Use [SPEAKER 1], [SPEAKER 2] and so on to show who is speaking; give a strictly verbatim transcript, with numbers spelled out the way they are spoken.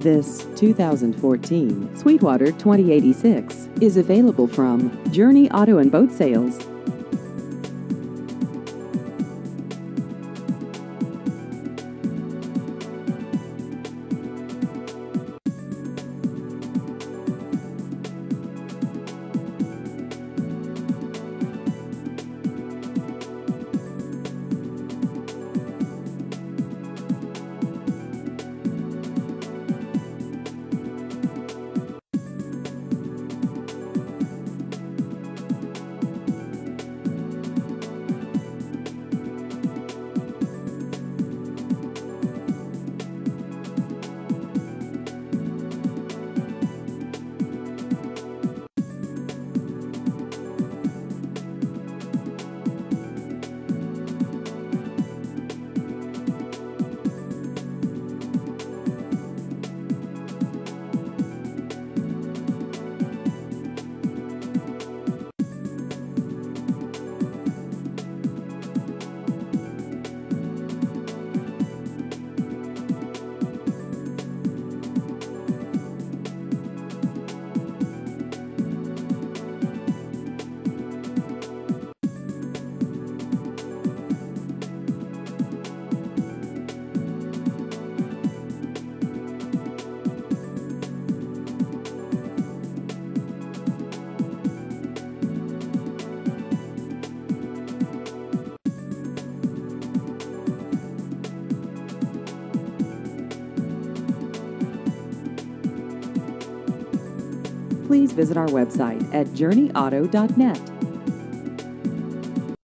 [SPEAKER 1] This two thousand fourteen Sweetwater twenty eighty-six is available from Journey Auto and Boat Sales. Please visit our website at journey auto dot net.